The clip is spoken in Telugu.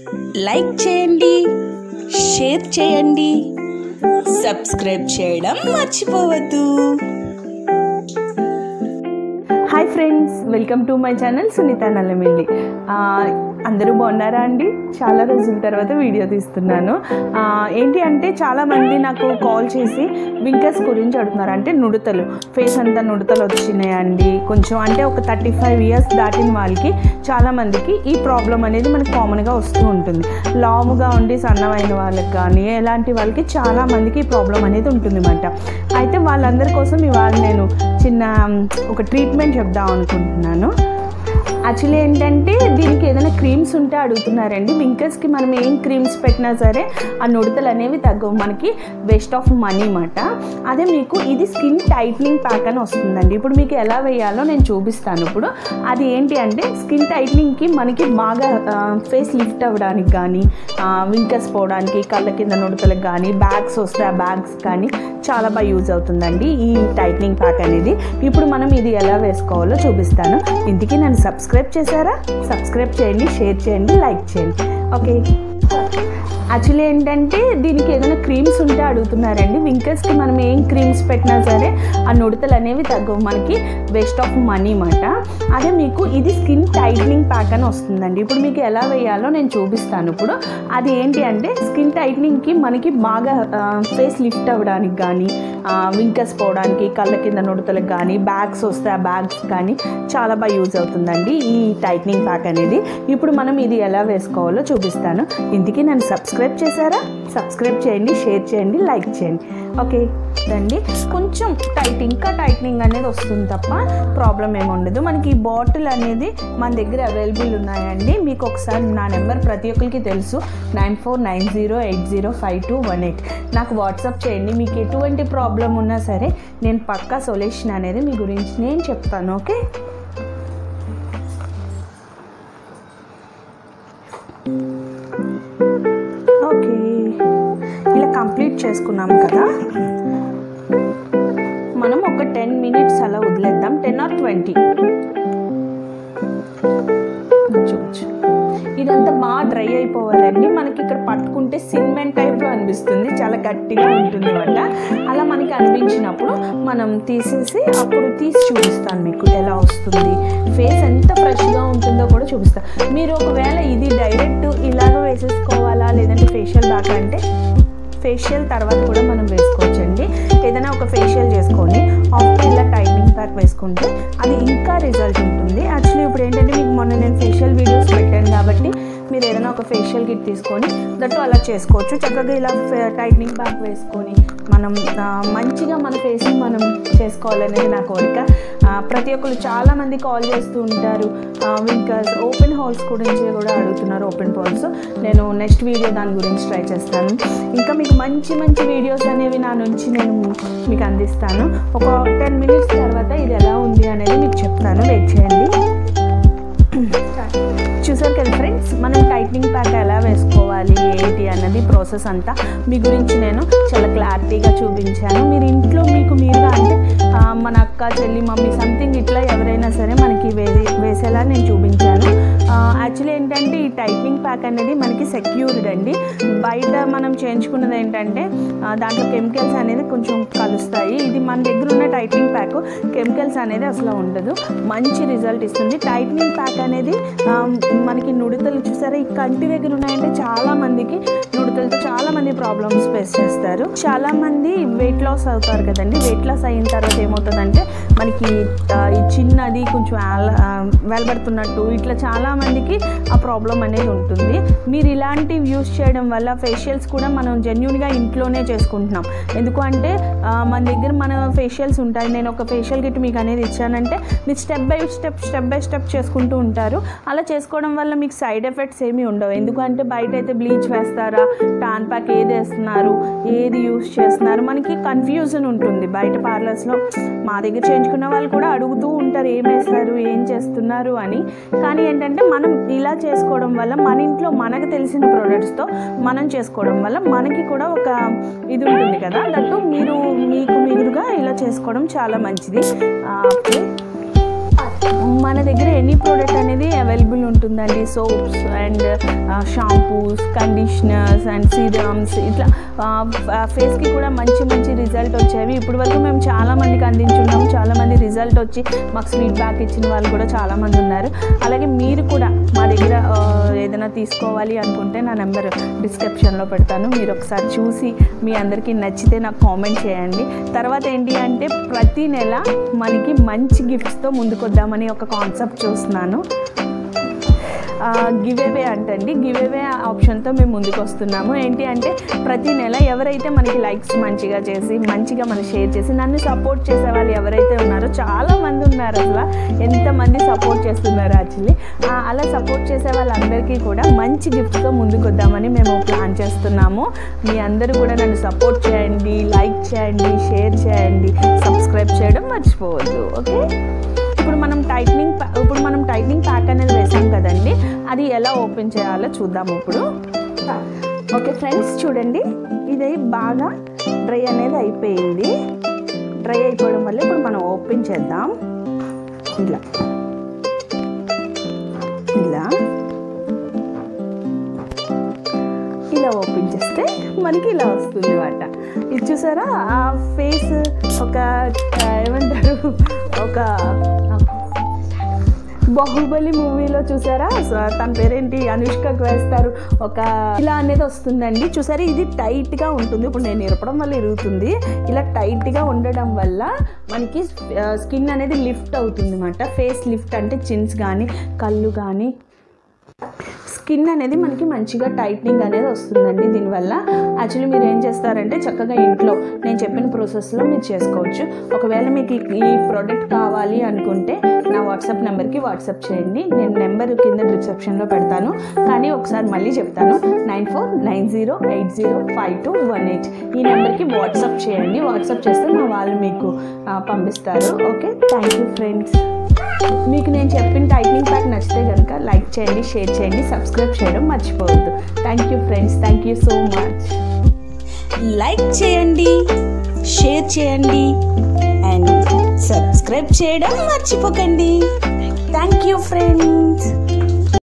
లైక్ చేయండి, షేర్ చేయండి, సబ్స్క్రైబ్ చేయడం మర్చిపోవద్దు. Hi friends, welcome to my channel Sunitha Nallamilli. అందరూ బాగున్నారా అండి? చాలా రోజుల తర్వాత వీడియో తీస్తున్నాను. ఏంటి అంటే చాలామంది నాకు కాల్ చేసి వింకర్స్ గురించి అడుగుతున్నారు. అంటే నుడతలు, ఫేస్ అంతా నుడతలు వచ్చినాయండి. కొంచెం అంటే ఒక 35 ఇయర్స్ దాటిన వాళ్ళకి చాలామందికి ఈ ప్రాబ్లం అనేది మనకు కామన్గా వస్తూ ఉంటుంది. లావుగా ఉండి సన్నమైన వాళ్ళకి కానీ ఎలాంటి వాళ్ళకి చాలామందికి ఈ ప్రాబ్లం అనేది ఉంటుంది అన్నమాట. అయితే వాళ్ళందరి కోసం ఇవాళ నేను చిన్న ఒక ట్రీట్మెంట్ చెప్దాం అనుకుంటున్నాను. యాక్చువల్లీ ఏంటంటే దీనికి ఏదైనా క్రీమ్స్ ఉంటే అడుగుతున్నారండి. వింకర్స్కి మనం ఏం క్రీమ్స్ పెట్టినా సరే ఆ నుడతలు అనేవి తగ్గవు, మనకి వేస్ట్ ఆఫ్ మనీ అన్నమాట. అదే మీకు ఇది స్కిన్ టైట్నింగ్ ప్యాక్ అని వస్తుందండి. ఇప్పుడు మీకు ఎలా వేయాలో నేను చూపిస్తాను. ఇప్పుడు అది ఏంటి అంటే స్కిన్ టైట్నింగ్కి మనకి బాగా ఫేస్ లిఫ్ట్ అవ్వడానికి కానీ, వింకర్స్ పోవడానికి, కళ్ళ కింద నుడతలకు కానీ, బ్యాగ్స్ వస్తే ఆ బ్యాగ్స్ కానీ చాలా బాగా యూజ్ అవుతుందండి ఈ టైట్నింగ్ ప్యాక్ అనేది. ఇప్పుడు మనం ఇది ఎలా వేసుకోవాలో చూపిస్తాను. ఇందుకే నన్ను సబ్స్క్రైబ్ చేశారా? సబ్స్క్రైబ్ చేయండి, షేర్ చేయండి, లైక్ చేయండి. ఓకే, యాక్చువల్లీ ఏంటంటే దీనికి ఏదైనా క్రీమ్స్ ఉంటే అడుగుతున్నారండి. వింకర్స్కి మనం ఏం క్రీమ్స్ పెట్టినా సరే ఆ నుడతలు అనేవి తగ్గవు, మనకి వేస్ట్ ఆఫ్ మనీ అన్నమాట. అదే మీకు ఇది స్కిన్ టైట్నింగ్ ప్యాక్ అని వస్తుందండి. ఇప్పుడు మీకు ఎలా వేయాలో నేను చూపిస్తాను. ఇప్పుడు అది ఏంటి అంటే స్కిన్ టైట్నింగ్కి మనకి బాగా ఫేస్ లిఫ్ట్ అవ్వడానికి కానీ, వింకర్స్ పోవడానికి, కళ్ళ కింద నుడతలకు కానీ, బ్యాగ్స్ వస్తే ఆ బ్యాగ్స్ కానీ చాలా బాగా యూజ్ అవుతుందండి ఈ టైట్నింగ్ ప్యాక్ అనేది. ఇప్పుడు మనం ఇది ఎలా వేసుకోవాలో చూపిస్తాను. ఇందుకే నన్ను సబ్స్క్రైబ్ చేశారా? సబ్స్క్రైబ్ చేయండి, షేర్ చేయండి, లైక్ చేయండి. ఓకే అండి, కొంచెం ఇంకా టైట్నింగ్ అనేది వస్తుంది తప్ప ప్రాబ్లం ఏమి ఉండదు. మనకి ఈ బాటిల్ అనేది మన దగ్గర అవైలబుల్ ఉన్నాయండి. మీకు ఒకసారి నా నెంబర్ ప్రతి ఒక్కరికి తెలుసు, 9490805218. నాకు వాట్సాప్ చేయండి. మీకు ఎటువంటి ప్రాబ్లం ఉన్నా సరే నేను పక్కా సొల్యూషన్ అనేది మీ గురించి నేను చెప్తాను. ఓకే, ఓకే, ఇలా కంప్లీట్ చేసుకున్నాం కదా. మనం ఒక 10 మినిట్స్ అలా వదిలేద్దాం, 10 or 20 చూడచ్చు. ఇదంతా బాగా డ్రై అయిపోవాలండి. మనకి ఇక్కడ పట్టుకుంటే సిమెంట్ టైప్లో అనిపిస్తుంది, చాలా గట్టిగా ఉంటుంది అన్నమాట. అలా మనకి అనిపించినప్పుడు మనం తీసేసి అప్పుడు తీసి చూపిస్తాను మీకు ఎలా వస్తుంది, ఫేస్ ఎంత ఫ్రెష్గా ఉంటుందో కూడా చూపిస్తాను. మీరు ఒకవేళ ఇది డైరెక్ట్ ఇలాగ వేసేసుకోవాలా లేదంటే ఫేషియల్ దాకా అంటే ఫేషియల్ తర్వాత కూడా మనం వేసుకోవచ్చండి. ఏదైనా ఒక ఫేషియల్ చేసుకొని ఆఫ్టర్ ఇలా టైట్నింగ్ ప్యాక్ వేసుకుంటే అది ఇంకా రిజల్ట్ ఉంటుంది. యాక్చువల్లీ ఇప్పుడు ఏంటంటే మీకు మొన్న నేను ఫేషియల్ వీడియోస్ పెట్టాను కాబట్టి మీరు ఏదైనా ఒక ఫేషియల్ కిట్ తీసుకొని దట్టు అలా చేసుకోవచ్చు. చక్కగా ఇలా టైట్నింగ్ ప్యాక్ వేసుకొని మనం మంచిగా మన ఫేస్ని మనం చేసుకోవాలనేది నా కోరిక. ప్రతి ఒక్కరు చాలామంది కాల్ చేస్తూ ఉంటారు, వింకర్స్ ఓపెన్ హోల్స్ గురించి కూడా అడుగుతున్నారు. ఓపెన్ హోల్స్ నేను నెక్స్ట్ వీడియో దాని గురించి ట్రై చేస్తాను. ఇంకా మీకు మంచి మంచి వీడియోస్ అనేవి నా నుంచి నేను మీకు అందిస్తాను. ఒక 10 మినిట్స్ తర్వాత ఇది ఎలా ఉంది అనేది మీకు చెప్తాను, వెయిట్ చేయండి. చూసారు కదా ఫ్రెండ్స్, మనం టైట్నింగ్ ప్యాక్ ఎలా వేసుకోవాలి ఏంటి అన్నది ప్రాసెస్ అంతా మీ గురించి నేను చాలా క్లారిటీగా చూపించాను. మీరు ఇంట్లో మీకు మీరుగా అంటే మన అక్క, చెల్లి, మమ్మీ సంథింగ్ ఇట్లా ఎవరైనా సరే మనకి వేసేలా నేను చూపించాను. యాక్చువల్లీ ఏంటంటే ఈ టైట్నింగ్ ప్యాక్ అనేది మనకి సెక్యూర్డ్ అండి. బయట మనం చేయించుకున్నది ఏంటంటే దాంట్లో కెమికల్స్ అనేది కొంచెం కలుస్తాయి. ఇది మన దగ్గర ఉన్న టైట్నింగ్ ప్యాక్ కెమికల్స్ అనేది అసలు ఉండదు, మంచి రిజల్ట్ ఇస్తుంది. టైట్నింగ్ ప్యాక్ అనేది మనకి నుడతలు చూసారా ఈ కంటి దగ్గర ఉన్నాయంటే చాలామందికి నుడతలతో చాలామంది ప్రాబ్లమ్స్ ఫేస్ చేస్తారు. చాలామంది వెయిట్ లాస్ అవుతారు కదండి. వెయిట్ లాస్ అయిన తర్వాత ఏమవుతుందంటే మనకి ఈ చిన్నది కొంచెం వేలబడుతున్నట్టు ఇట్లా చాలామందికి ఆ ప్రాబ్లం అనేది ఉంటుంది. మీరు ఇలాంటివి యూస్ చేయడం వల్ల ఫేషియల్స్ కూడా మనం జెన్యూన్గా ఇంట్లోనే చేసుకుంటున్నాం. ఎందుకు అంటే మన దగ్గర మన ఫేషియల్స్ ఉంటాయి. నేను ఒక ఫేషియల్ కిట్ మీకు అనేది ఇచ్చానంటే మీరు స్టెప్ బై స్టెప్ చేసుకుంటూ ఉంటారు. అలా చేసుకోవడం వల్ల మీకు సైడ్ ఎఫెక్ట్స్ ఏమీ ఉండవు. ఎందుకంటే బయట అయితే బ్లీచ్ వేస్తారా, టాన్ ప్యాక్ ఏది వేస్తున్నారు, ఏది యూస్ చేస్తున్నారు, మనకి కన్ఫ్యూజన్ ఉంటుంది. బయట పార్లర్స్లో మా దగ్గర చేయించుకున్న వాళ్ళు కూడా అడుగుతూ ఉంటారు ఏం వేస్తారు, ఏం చేస్తున్నారు అని. కానీ ఏంటంటే మనం ఇలా చేసుకోవడం వల్ల మన ఇంట్లో మనకు తెలిసిన ప్రోడక్ట్స్తో మనం చేసుకోవడం వల్ల మనకి కూడా ఒక ఇది ఉంటుంది కదా. దట్టు మీకు మీరుగా ఇలా చేసుకోవడం చాలా మంచిది. మన దగ్గర ఎనీ ప్రోడక్ట్ అనేది అవైలబుల్ ఉంటుందండి. Soaps and shampoos, conditioners and serums, ఇట్లా ఫేస్కి కూడా మంచి మంచి రిజల్ట్ వచ్చేవి. ఇప్పటి వరకు మేము చాలామందికి అందించున్నాము. చాలామంది రిజల్ట్ వచ్చి మాకు ఫీడ్బ్యాక్ ఇచ్చిన వాళ్ళు కూడా చాలామంది ఉన్నారు. అలాగే మీరు కూడా మా దగ్గర ఏదైనా తీసుకోవాలి అనుకుంటే నా నెంబర్ డిస్క్రిప్షన్లో పెడతాను. మీరు ఒకసారి చూసి మీ అందరికీ నచ్చితే నాకు కామెంట్ చేయండి. తర్వాత ఏంటి అంటే ప్రతి నెల మనకి మంచి గిఫ్ట్స్తో ముందుకొద్దామని ఒక కాన్సెప్ట్ చూస్తున్నాను. గివ్ అవే అంటండి. గివ్ అవే ఆప్షన్తో మేము ముందుకు వస్తున్నాము. ఏంటి అంటే ప్రతి నెల ఎవరైతే మనకి లైక్స్ మంచిగా చేసి మంచిగా మనం షేర్ చేసి నన్ను సపోర్ట్ చేసే వాళ్ళు ఎవరైతే ఉన్నారో చాలామంది ఉన్నారు. అసలు ఎంతమంది సపోర్ట్ చేస్తున్నారు యాక్చువల్లీ. అలా సపోర్ట్ చేసే వాళ్ళందరికీ కూడా మంచి గిఫ్ట్తో ముందుకు వద్దామని మేము ప్లాన్ చేస్తున్నాము. మీ అందరూ కూడా నన్ను సపోర్ట్ చేయండి, లైక్ చేయండి, షేర్ చేయండి, సబ్స్క్రైబ్ చేయడం మర్చిపోవద్దు. ఓకే, ఇప్పుడు మనం టైట్నింగ్ ప్యాక్ అనేది వేసాం కదండి, అది ఎలా ఓపెన్ చేయాలో చూద్దాం ఇప్పుడు. ఓకే ఫ్రెండ్స్, చూడండి, ఇది బాగా డ్రై అనేది అయిపోయింది. డ్రై అయిపోవడం వల్ల ఇప్పుడు మనం ఓపెన్ చేద్దాం. ఇలా ఓపెన్ చేస్తే మనకి ఇలా వస్తుంది అన్నమాట. ఇది చూసారా, ఆ ఫేస్ ఒక ఏమంటారు, ఒక బాహుబలి మూవీలో చూసారా, తన పేరేంటి, అనుష్కకు వేస్తారు, ఒక ఇలా అనేది వస్తుందండి. చూసారా, ఇది టైట్గా ఉంటుంది. ఇప్పుడు నేను ఇరపడం వల్ల ఇరుగుతుంది. ఇలా టైట్గా ఉండడం వల్ల మనకి స్కిన్ అనేది లిఫ్ట్ అవుతుంది అన్నమాట. ఫేస్ లిఫ్ట్ అంటే చిన్స్ కానీ కళ్ళు కానీ స్కిన్ అనేది మనకి మంచిగా టైట్నింగ్ అనేది వస్తుందండి దీనివల్ల. యాక్చువల్లీ మీరు ఏం చేస్తారంటే చక్కగా ఇంట్లో నేను చెప్పిన ప్రాసెస్లో మీరు చేసుకోవచ్చు. ఒకవేళ మీకు ఈ ప్రోడక్ట్ కావాలి అనుకుంటే నా వాట్సాప్ నెంబర్కి వాట్సాప్ చేయండి. నేను నెంబర్ కింద డిస్క్రిప్షన్లో పెడతాను. కానీ ఒకసారి మళ్ళీ చెప్తాను, 9490805218 ఈ నెంబర్కి వాట్సాప్ చేయండి. వాట్సాప్ చేస్తే మా వాళ్ళు మీకు పంపిస్తారు. Okay, thank you friends. మీకు నేను చెప్పిన టైట్నింగ్ ప్యాక్ నచ్చితే కనుక లైక్ చేయండి, షేర్ చేయండి, సబ్స్క్రైబ్ చేయడం మర్చిపోవద్దు. Thank you friends, thank you so much. Like చేయండి, షేర్ చేయండి అండ్ సబ్స్క్రైబ్ చేయడం మర్చిపోకండి. Thank you friends.